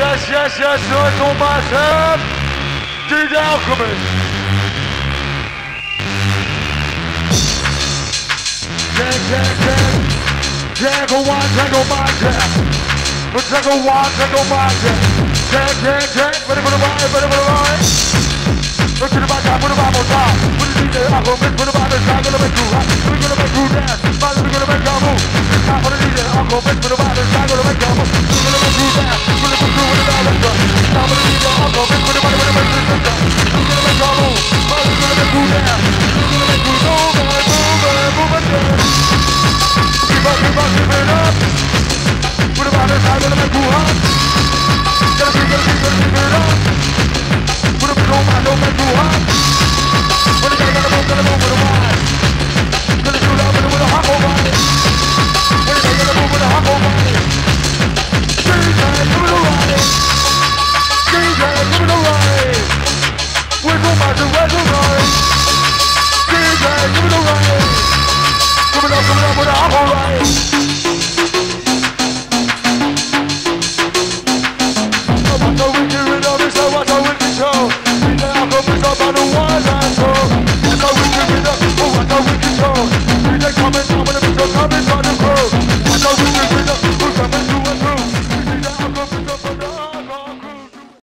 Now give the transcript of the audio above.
yes, noise on myself. DJ Alchemist. Jack on one, Jack on my Jack. Jack on one, Jack on my Jack. Jack, ready for the ride, ready for the ride. Look to the back, put the vibe on top. Put the DJ Alchemist, put the vibe inside, gonna make you hot. We're gonna make you dance, we're gonna make you move. It's time for the DJ Alchemist, put the vibe inside, gonna make you move. We're gonna make you dance, we're gonna put you in the balance. It's time for the DJ Alchemist, put the vibe, we're gonna make you dance. We're gonna make you move, we're gonna make you dance. We're gonna make you move and dance. Keep it up. Put the vibe inside, gonna make you hot. Gotta keep it up. Put a bit on my don't make you hot. When you gotta move with a ride. Gonna do that with a hot body. When you gotta move with a hot body. DJ, give it a ride. DJ, give it a ride. Where's the magic, where's the ride? DJ, give it a ride. Give it up with a hot body.